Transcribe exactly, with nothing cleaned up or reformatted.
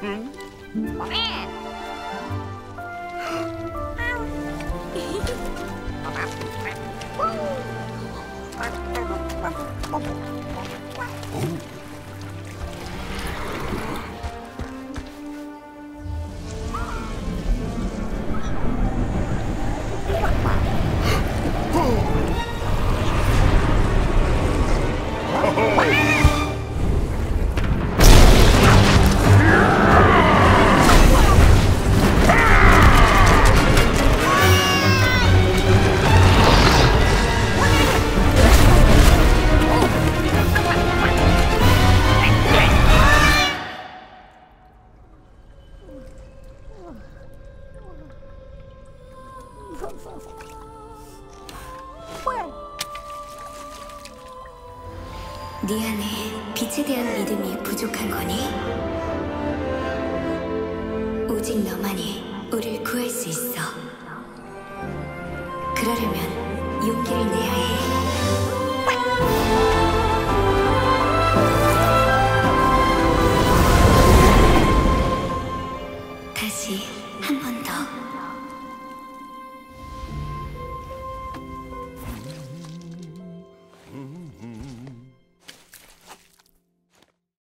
네 안에 빛에 대한 믿음이 부족한 거니? 오직 너만이 우릴 구할 수 있어. 그러려면 용기를 내야 해.